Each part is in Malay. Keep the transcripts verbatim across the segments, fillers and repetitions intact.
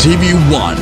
T V One.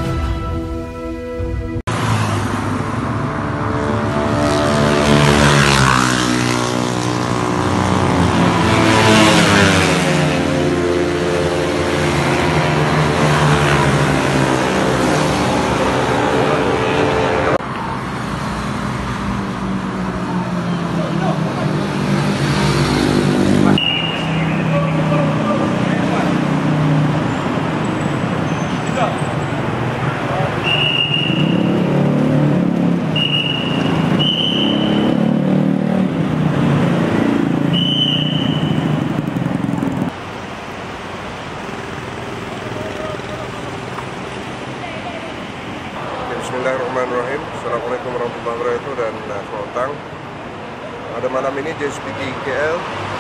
Bismillahirrahmanirrahim. Assalamualaikum warahmatullahi wabarakatuh dan uh, selamat datang. Pada malam ini J S P T K L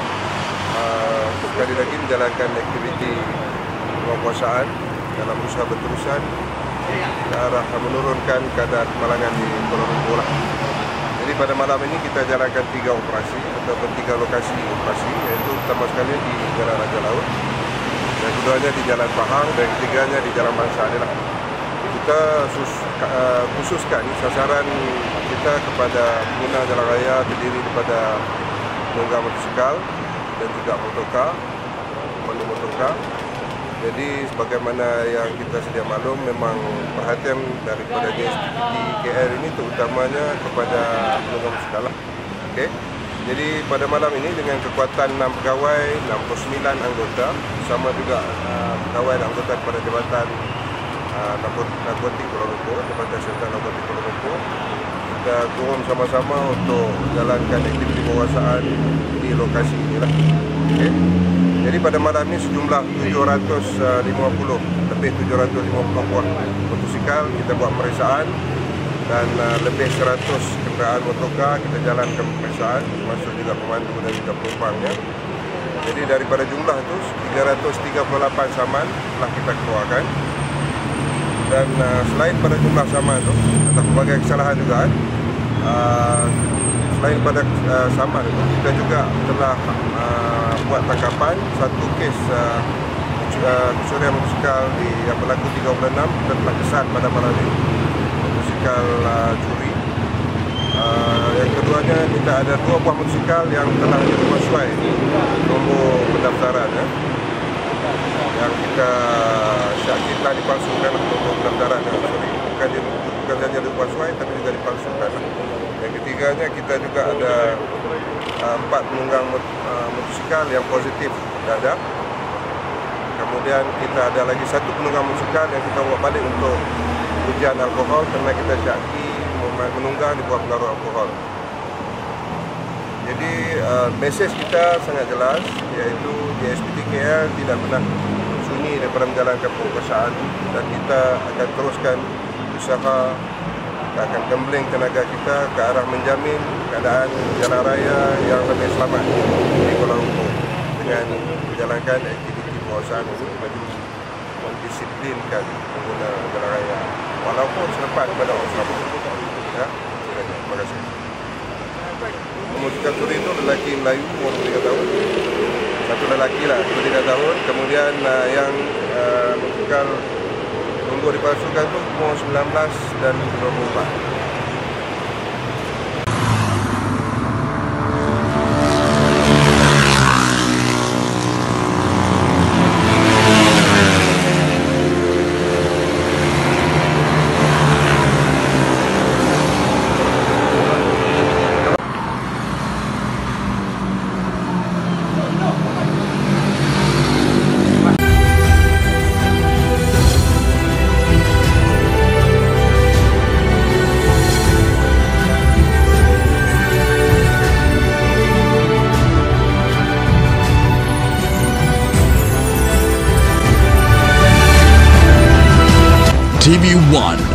uh, sekali lagi menjalankan aktiviti penguasaan dalam usaha berterusan ke arah menurunkan kadar kemalangan di Kuala Lumpur. Jadi pada malam ini kita jalankan tiga operasi atau tiga lokasi operasi, iaitu pertama sekali di Jalan Raja Laut, yang keduanya di Jalan Pahang, dan ketiganya di Jalan Bangsa adalah. Kita sus, uh, khususkan sasaran kita kepada pengguna jalan raya terdiri daripada penunggang motosikal dan juga motorkar, pemandu motorkar. Jadi sebagaimana yang kita sedia maklum, memang perhatian daripada J S P T K L ini terutamanya kepada penunggang motosikal lah. Okay. Jadi pada malam ini dengan kekuatan enam pegawai, enam puluh sembilan anggota, sama juga uh, pegawai dan anggota kepada Jabatan Narkotik Kuala Lumpur, Jabatan Serta Narkotik Kuala Lumpur, kita turun sama-sama untuk jalankan aktiviti penguasaan di lokasi inilah. Okay. Jadi pada malam ini sejumlah tujuh ratus lima puluh, lebih tujuh ratus lima puluh buah motosikal kita buat pemeriksaan, dan uh, lebih seratus kenderaan motorkar kita jalankan pemeriksaan, termasuk juga pemandu dan juga penumpangnya. Jadi daripada jumlah itu tiga ratus tiga puluh lapan saman telah kita keluarkan. Dan uh, selain pada jumlah saman itu, atau pelbagai kesalahan juga, uh, selain pada uh, saman itu, kita juga telah uh, buat tangkapan satu kes uh, pencurian motosikal di yang berlaku tiga puluh enam, kita telah kesan pada malam ini, motosikal uh, curi. Uh, yang keduanya, kita ada dua buah motosikal yang telah dipersesuai nombor pendaftaran, ya, yang kita kita dipalsukan untuk pendaftaran, sorry, bukan, bukan saja dipalsukan tapi juga dipalsukan. Yang ketiganya, kita juga ada uh, empat penunggang uh, motosikal yang positif dadak. Kemudian kita ada lagi satu penunggang motosikal yang kita bawa balik untuk ujian alkohol kerana kita syaki menunggang di bawah pengaruh alkohol. Jadi uh, mesej kita sangat jelas, iaitu J S P T K L tidak pernah sunyi daripada menjalankan penguasaan, dan kita akan teruskan usaha, kita akan gambling tenaga kita ke arah menjamin keadaan jalan raya yang lebih selamat di Kuala Lumpur dengan menjalankan aktiviti penguasaan ini bagi mendisiplinkan pengguna jalan raya walaupun selepas pada orang selamat. Ya, terima kasih. Motosikal curi itu lelaki Melayu umur dua puluh tiga tahun, satu lelaki lah dua puluh tiga tahun, kemudian uh, yang uh, motosikal nombor dipalsukan itu umur sembilan belas dan dua puluh empat. T V One.